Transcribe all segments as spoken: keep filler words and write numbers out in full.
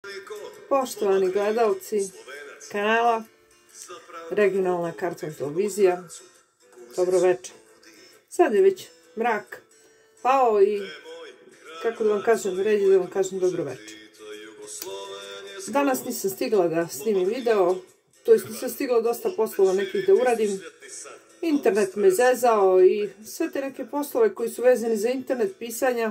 Poštovani gledalci kanala Regionalna karton televizija, dobro večer. Sad je već mrak pao i, kako da vam kažem, red je da vam kažem dobro večer. Danas nisam stigla da snimim video, to jest nisam stigla dosta poslova nekih da uradim. Internet me zezao i sve te neke poslove koji su vezani za internet pisanja.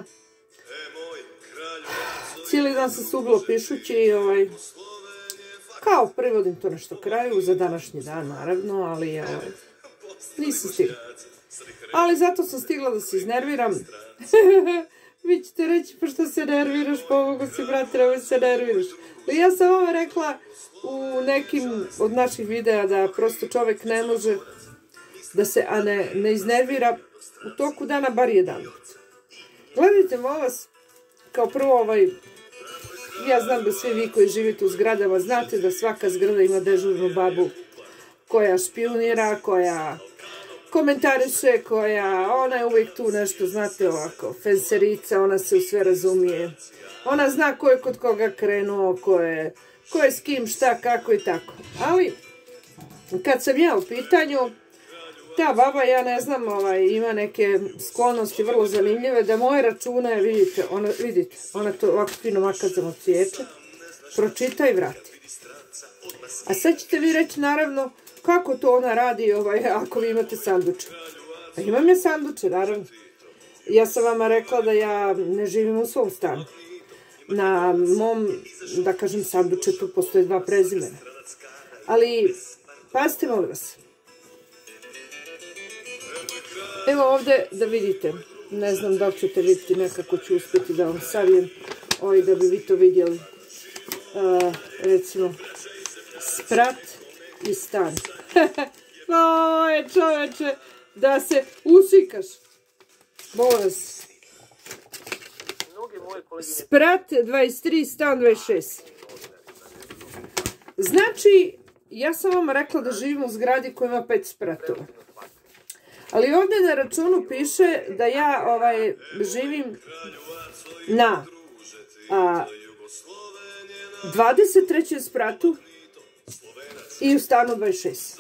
Cijeli dan sam se ubilo pišući i ovaj, kao privodim to nešto kraju za današnji dan naravno, ali ovaj, nisam stigla. Ali zato sam stigla da se iznerviram. Vi ćete reći, pa što se nerviraš, pomogu si brate, nemoj se nerviraš. Ja sam ovo rekla u nekim od naših videa da prosto čovjek ne može da se a ne, ne iznervira u toku dana bar jedan put. Gledajte molim vas, kao prvo ovaj, ja znam da svi vi koji živite u zgradama znate da svaka zgrada ima dežurnu babu koja špionira, koja komentariše, koja, ona je uvijek tu nešto, znate ovako, fenserica, ona se u sve razumije. Ona zna ko je kod koga krenuo, ko je, ko je s kim, šta, kako i tako. Ali, kad sam ja u pitanju, ta baba, ja ne znam, ovaj, ima neke sklonosti vrlo zanimljive, da moje račune, vidite, ona, vidite, ona to ovako fino makazano ciječe, pročita i vrati. A sad ćete vi reći, naravno, kako to ona radi ovaj, ako vi imate sanduče. Pa imam ja sanduče, naravno. Ja sam vama rekla da ja ne živim u svom stanu. Na mom, da kažem, sandučetu postoje dva prezimena. Ali, pazite, molim vas. Evo ovdje da vidite, ne znam da li ćete vidjeti, nekako ću uspjeti da vam savijem, ovaj, da bi vi to vidjeli. Uh, recimo, sprat i stan. Oj, čoveče, da se usikaš. Molim vas. Sprat dvadeset tri, stan dvadeset šest. Znači, ja sam vam rekla da živim u zgradi koja ima pet spratova. Ali ovdje na računu piše da ja ovaj, živim na a, dvadeset trećem spratu i u stanu dvadeset šest.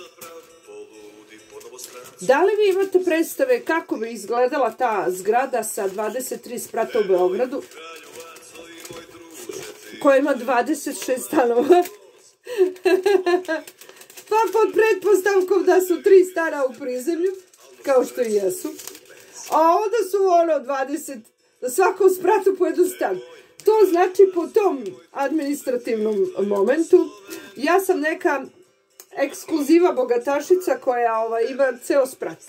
Da li vi imate predstave kako bi izgledala ta zgrada sa dvadeset tri sprata u Beogradu, koja ima dvadeset šest stanova? Pa pod pretpostavkom da su tri stana u prizemlju, kao što i jesu. A onda su ono dvadeset, na svakom spratu po jedan stan. To znači po tom administrativnom momentu, ja sam neka ekskluziva bogatašica koja ovaj, ima ceo sprat.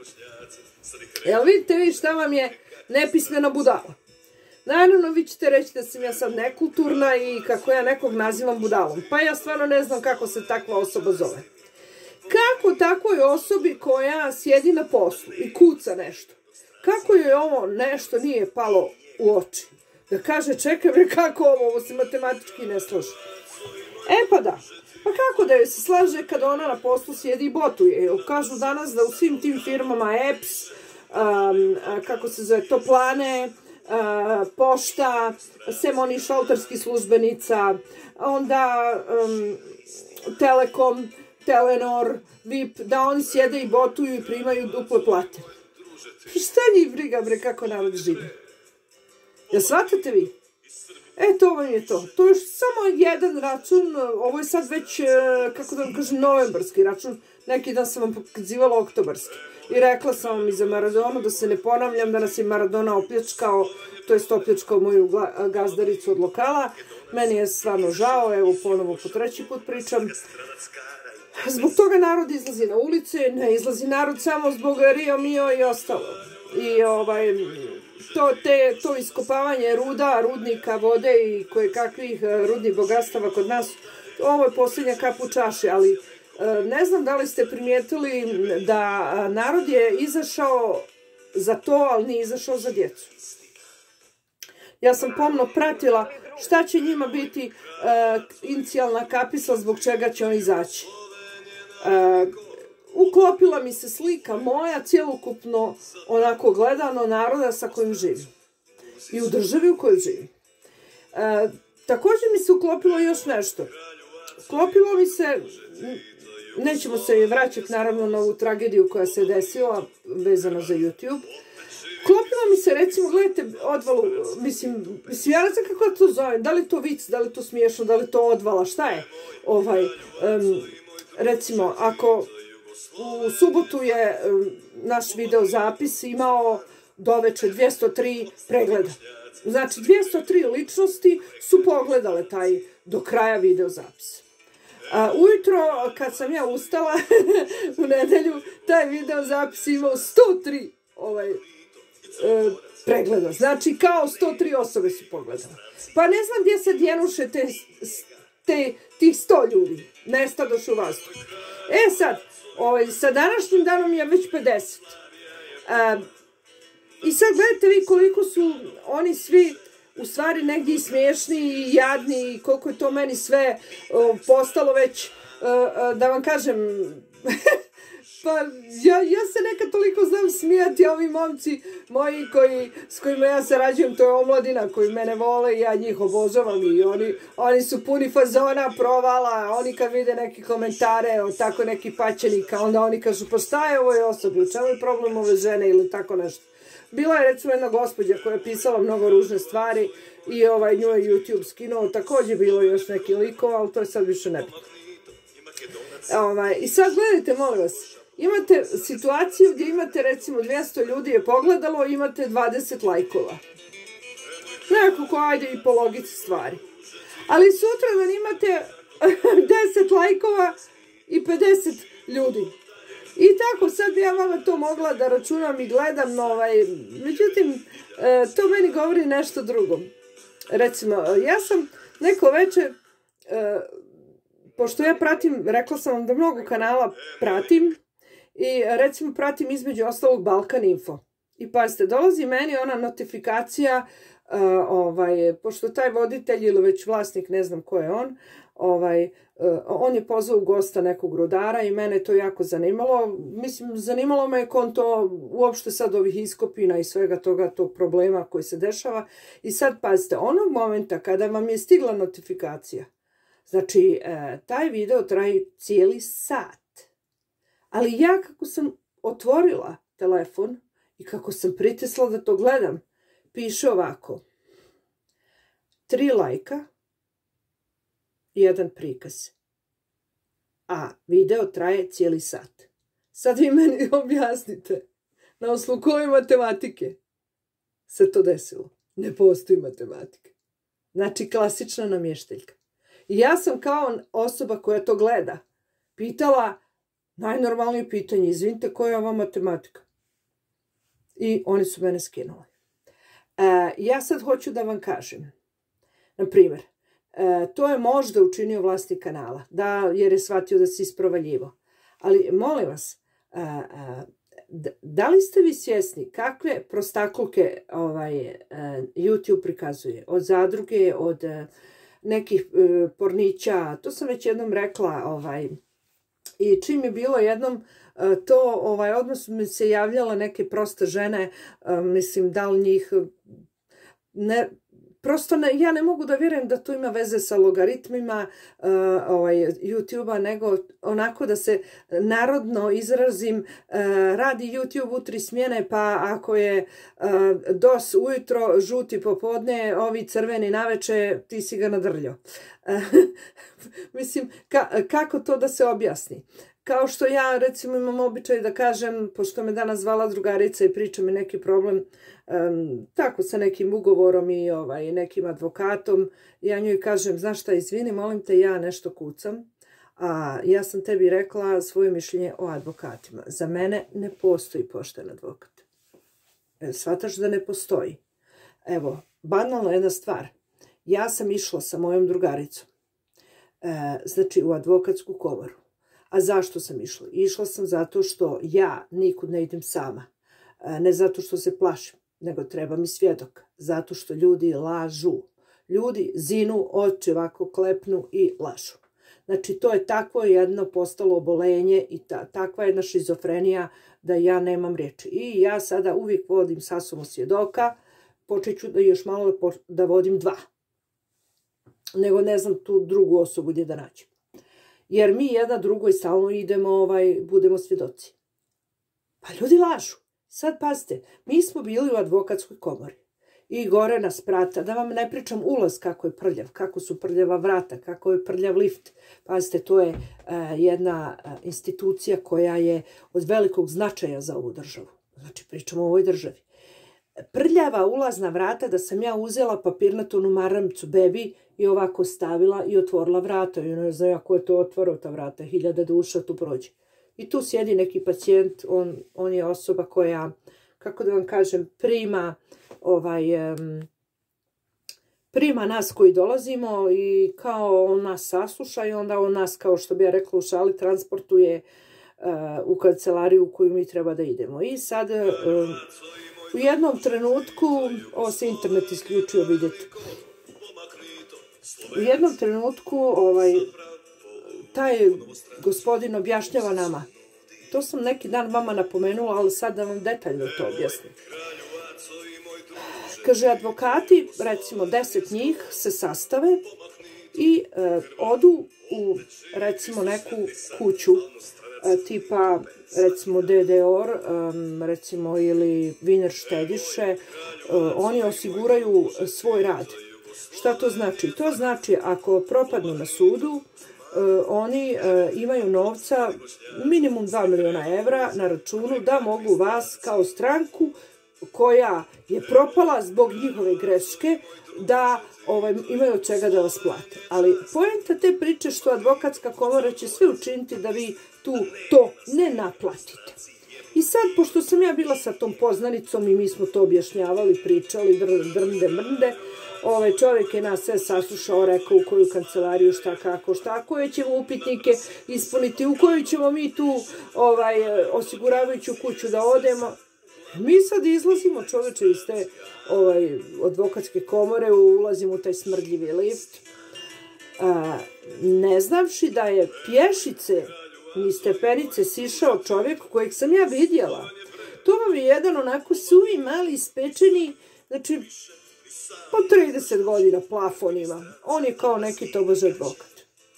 Jel vidite vi šta vam je nepismena budala? Naravno vi ćete reći da sam ja sad nekulturna i kako ja nekog nazivam budalom. Pa ja stvarno ne znam kako se takva osoba zove. Kako takvoj osobi koja sjedi na poslu i kuca nešto, kako joj ovo nešto nije palo u oči? Da kaže, čekaj bre, kako ovo, ovo se matematički ne slaže. E pa da, pa kako da joj se slaže kada ona na poslu sjedi i botuje? Kažu danas da u svim tim firmama E P S, um, kako se zove, toplane, uh, pošta, sem oni šalterski službenica, onda um, Telekom, Telenor, V I P, da oni sjede i botuju i primaju duple plate. Šta njih briga bre kako narod živi? Ja shvatate vi? E to vam je to. To je samo jedan račun, ovo je sad već, kako da vam kažem, novembarski račun. Neki dan sam vam pokazivala oktobarski. I rekla sam vam i za Maradonu, da se ne ponavljam, da nas je Maradona opljačkao, to jest opljačkao moju gazdaricu od lokala. Meni je stvarno žao, evo ponovo po treći put pričam. Zbog toga narod izlazi na ulice, ne izlazi narod samo zbog Rio Mio i ostalo. I ovaj, to, te, to iskopavanje ruda, rudnika, vode i koje kakvih rudnih bogatstava kod nas, ovo je posljednja kap u čaši, ali ne znam da li ste primijetili da narod je izašao za to, ali nije izašao za djecu. Ja sam pomno pratila šta će njima biti uh, inicijalna kapisla zbog čega će on izaći. Uh, uklopila mi se slika moja, cjelokupno onako gledano naroda sa kojim živim. I u državi u kojoj živim. Uh, također mi se uklopilo još nešto. Uklopilo mi se, nećemo se vraćati naravno na ovu tragediju koja se desila vezano za YouTube. Uklopilo mi se, recimo, gledajte odvalu, mislim, mislim, ja ne znam kako to zove, da li to vic, da li to smiješno, da li to odvala, šta je? Ovaj, um, recimo, ako u subotu je um, naš video zapis imao doveče dvjesto tri pregleda. Znači, dvjesto tri ličnosti su pogledale taj do kraja video zapis. A, ujutro, kad sam ja ustala u nedelju, taj video zapis imao sto tri ovaj, e, pregleda. Znači, kao sto tri osobe su pogledale. Pa ne znam gdje se djenuše te, te, tih sto ljudi. Nestadoš u vazduhu. E sad, ovaj, sa današnjim danom je već pedeset. A, I sad gledajte vi koliko su oni svi u stvari negdje i smiješni i jadni i koliko je to meni sve o, postalo već, o, da vam kažem, pa ja, ja se nekad toliko znam smijati, a ovi momci moji koji, s kojima ja sarađujem, to je omladina koji mene vole i ja njih obožavam i oni, oni su puni fazona, provala, oni kad vide neke komentare o tako neki paćenika, onda oni kažu pa šta je ovoj osobi, u čemu je problem ove žene ili tako nešto. Bila je recimo jedna gospođa koja je pisala mnogo ružne stvari i ovaj, nju je YouTube skinuo, također bilo još neki likova, ali to je sad više nebitno. Ovaj, I sad gledajte, molim vas, imate situaciju gdje imate recimo dvjesto ljudi je pogledalo i imate dvadeset lajkova. Nekako ajde i po logici stvari. Ali sutra dan imate deset lajkova i pedeset ljudi. I tako, sad bi ja vama to mogla da računam i gledam, ovaj, međutim, e, to meni govori nešto drugo. Recimo, ja sam neko večer, e, pošto ja pratim, rekla sam vam da mnogo kanala pratim, i recimo pratim između ostalog Balkan Info. I pazite, dolazi meni ona notifikacija, e, ovaj, pošto taj voditelj ili već vlasnik, ne znam ko je on, ovaj, on je pozvao u gosta nekog rudara i mene to jako zanimalo. Mislim, zanimalo me konto uopšte sad ovih iskopina i svega toga, tog problema koji se dešava. I sad, pazite, onog momenta kada vam je stigla notifikacija, znači, taj video traje cijeli sat. Ali ja kako sam otvorila telefon i kako sam pritisla da to gledam, piše ovako. Tri lajka, jedan prikaz. A video traje cijeli sat. Sad vi meni objasnite na osnovu koje matematike se to desilo. Ne postoji matematika. Znači klasična namješteljka. I ja sam kao osoba koja to gleda pitala najnormalnije pitanje, izvinite, koja je ova matematika? I oni su mene skinuli. E, ja sad hoću da vam kažem, na primjer, E, to je možda učinio vlasnik kanala, da, jer je shvatio da se isprovaljivo. Ali, molim vas, a, a, da li ste vi svjesni kakve prostakluke ovaj, a, YouTube prikazuje? Od zadruge, od a, nekih a, pornića, to sam već jednom rekla, ovaj, i čim je bilo jednom a, to, ovaj, odmah mi se javljala neke proste žene, a, mislim, da li njih ne... Prosto ne, ja ne mogu da vjerujem da to ima veze sa logaritmima uh, ovaj, YouTube-a, nego onako da se narodno izrazim, uh, radi YouTube u tri smjene, pa ako je uh, dos ujutro, žuti popodne, ovi crveni naveče, ti si ga nadrljao. Uh, mislim, ka, kako to da se objasni? Kao što ja, recimo, imam običaj da kažem, pošto me danas zvala drugarica i priča mi neki problem, um, tako sa nekim ugovorom i ovaj, nekim advokatom, ja njoj kažem, znaš šta, izvini, molim te, ja nešto kucam, a ja sam tebi rekla svoje mišljenje o advokatima. Za mene ne postoji pošten advokat. E, shvataš da ne postoji. Evo, banalna jedna stvar. Ja sam išla sa mojom drugaricom, e, znači u advokatsku komoru. A zašto sam išla? Išla sam zato što ja nikud ne idem sama. Ne zato što se plašim, nego treba mi svjedok. Zato što ljudi lažu. Ljudi zinu, oči ovako klepnu i lažu. Znači, to je takvo jedno postalo obolenje i ta, takva jedna šizofrenija da ja nemam riječi. I ja sada uvijek vodim sa sobom svjedoka. Počet ću da još malo da vodim dva. nego ne znam tu drugu osobu gdje da nađem. Jer mi jedna drugoj stalno idemo, ovaj, budemo svjedoci. Pa ljudi lažu. Sad pazite, mi smo bili u advokatskoj komori i gore nas prata, da vam ne pričam ulaz kako je prljav, kako su prljava vrata, kako je prljav lift. Pazite, to je uh, jedna uh, institucija koja je od velikog značaja za ovu državu. Znači, pričamo o ovoj državi. Prljava ulazna vrata da sam ja uzela papirnatonu maramcu bebi i ovako stavila i otvorila vrata. I ne znam ko je to otvorao ta vrata, hiljada duša tu prođe. I tu sjedi neki pacijent, on, on je osoba koja, kako da vam kažem, prima, ovaj, um, prima nas koji dolazimo i kao on nas sasluša i onda on nas, kao što bi ja rekla u šali, transportuje uh, u kancelariju u koju mi treba da idemo. I sad um, u jednom trenutku, ovo se internet isključio, vidjeti, u jednom trenutku ovaj, taj gospodin objašnjava nama. To sam neki dan vama napomenula, ali sad da vam detaljno to objasnim. Kaže, advokati, recimo deset njih, se sastave i e, odu u, recimo, neku kuću, e, tipa, recimo, D D O R, um, recimo, ili Viner štediše, uh, oni osiguraju svoj rad. Šta to znači? To znači, ako propadnu na sudu, uh, oni uh, imaju novca, minimum dva miliona evra na računu, da mogu vas kao stranku koja je propala zbog njihove greške, da ovaj, imaju od čega da vas plate. Ali poenta te priče što advokatska komora će sve učiniti da vi tu to ne naplatite. I sad, pošto sam ja bila sa tom poznanicom i mi smo to objašnjavali, pričali, drnde, mrnde, ovaj čovjek je nas sve saslušao, rekao u koju kancelariju, šta kako, šta, koje ćemo upitnike ispuniti, u koju ćemo mi tu ovaj, osiguravajuću kuću da odemo. Mi sad izlazimo, čoveče, iz te ovaj, advokatske komore, ulazimo u taj smrdljivi lift, a, ne znavši da je pješice ni stepenice sišao čovjek kojeg sam ja vidjela. To vam je jedan onako suvi, mali, ispečeni, znači po trideset godina plafonima. On je kao neki tobože advokat.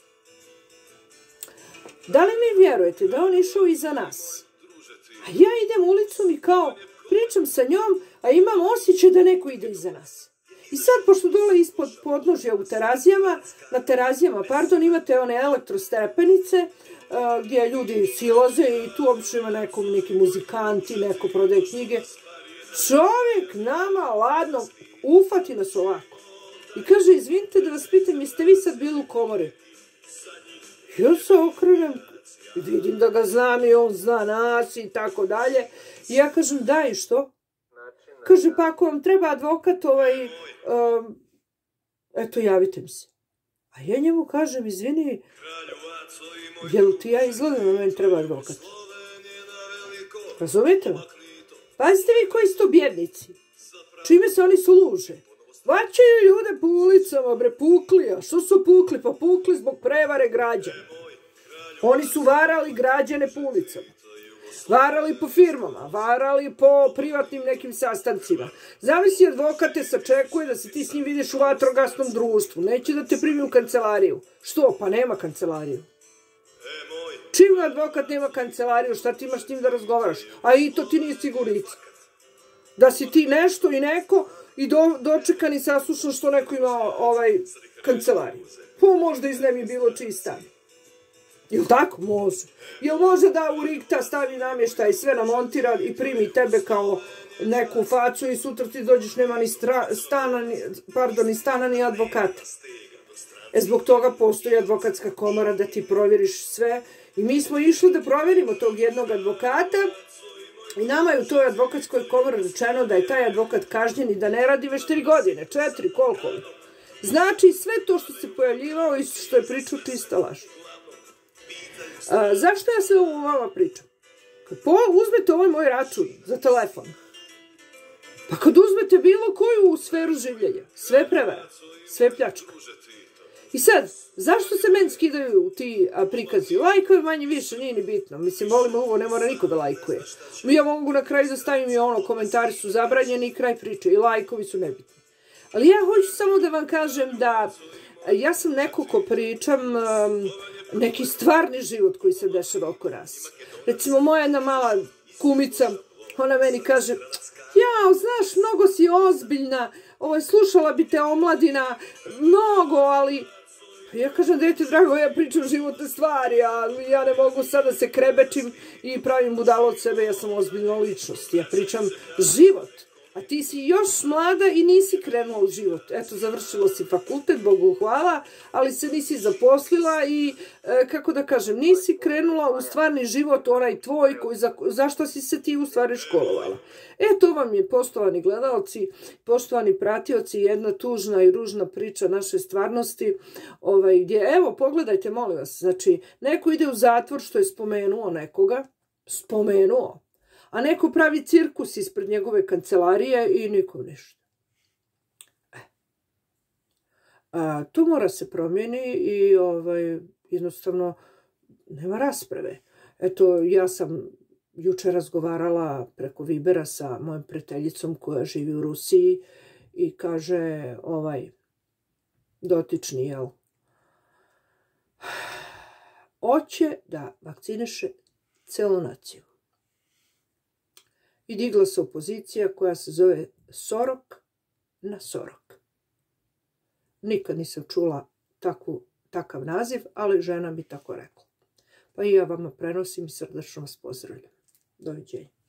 Da li mi vjerujete da on išao iza nas? A ja idem ulicom i kao pričam sa njom, a imam osjećaj da neko ide iza nas. I sad, pošto dole ispod podnožja u terazijama, na terazijama, pardon, imate one elektrostepenice, uh, gdje ljudi silaze i tu obično ima neko, neki muzikanti, neko prodaje knjige. Čovjek nama ladno ufati nas ovako. I kaže, izvinite da vas pitam, jeste vi sad bili u komori? Ja se okrenem, vidim da ga znam i on zna nas i tako dalje. I ja kažem, da i što? Kaže, pa ako vam treba advokat, ovaj, um, eto, javite mi se. A ja njemu kažem, izvini, jel ti ja izgledam da meni treba advokat? Razumijete me? Pazite vi koji su to bjednici. Čime se oni služe? Vaćaju ljude po ulicama, bre, pukli. A što su pukli? Pa pukli zbog prevare građana. Oni su varali građane po ulicama. Varali po firmama, varali po privatnim nekim sastancima. Zavisi advokate, sačekuje da se ti s njim vidiš u vatrogasnom društvu. Neće da te primi u kancelariju. Što? Pa nema kancelariju. Čim advokat nema kancelariju, šta ti imaš s njim da razgovaraš? A i to ti nije sigurica. Da si ti nešto i neko i do, dočekan i saslušan što neko ima ovaj kancelariju. Pa možda iz ne bi bilo čiji stan. Jel tako? Može. Jel može da u rikta stavi namještaj i sve namontira i primi tebe kao neku facu i sutra ti dođeš, nema ni stra, stana, ni, pardon, ni stana, ni advokata. E zbog toga postoji advokatska komora da ti provjeriš sve. I mi smo išli da provjerimo tog jednog advokata i nama je u toj advokatskoj komori rečeno da je taj advokat kažnjen i da ne radi već tri godine, četiri, koliko li. Znači sve to što se pojavljivao i što je pričao čista laž. A, zašto ja sve ovo vama pričam? Kad po, uzmete ovaj moj račun za telefon, pa kad uzmete bilo koju sferu življenja, sve prevara, sve pljačka. I sad, zašto se meni skidaju ti a, prikazi? Lajkovi manje više, nije ni bitno. Mislim, volim ovo, ne mora niko da lajkuje. Ja mogu na kraju da stavim i ono, komentari su zabranjeni i kraj priče. I lajkovi su nebitni. Ali ja hoću samo da vam kažem da ja sam neko ko pričam neki stvarni život koji se dešava oko nas. Recimo, moja jedna mala kumica, ona meni kaže, ja, znaš, mnogo si ozbiljna, ovo, slušala bi te omladina, mnogo, ali... Ja kažem, dete drago, ja pričam životne stvari, a ja ne mogu sad da se krebećim i pravim budalo od sebe, ja sam ozbiljna ličnost. Ja pričam život, a ti si još mlada i nisi krenula u život. Eto, završilo si fakultet, Bogu hvala, ali se nisi zaposlila i, e, kako da kažem, nisi krenula u stvarni život, onaj tvoj, koji, za, zašto si se ti u stvari školovala. E, to vam je, poštovani gledalci, poštovani pratioci, jedna tužna i ružna priča naše stvarnosti, ovaj, gdje, evo, pogledajte, molim vas, znači, neko ide u zatvor što je spomenuo nekoga, spomenuo, a neko pravi cirkus ispred njegove kancelarije i nikom ništa. E. A, to mora se promijeni i ovaj, jednostavno nema rasprave. Eto, ja sam juče razgovarala preko Vibera sa mojom prijateljicom koja živi u Rusiji i kaže, ovaj, dotični, jel, hoće da vakciniše celu naciju. I digla se opozicija koja se zove Sorok na Sorok. Nikad nisam čula takvu, takav naziv, ali žena bi tako rekla. Pa i ja vama prenosim i srdačno vas pozdravljam. Doviđenja.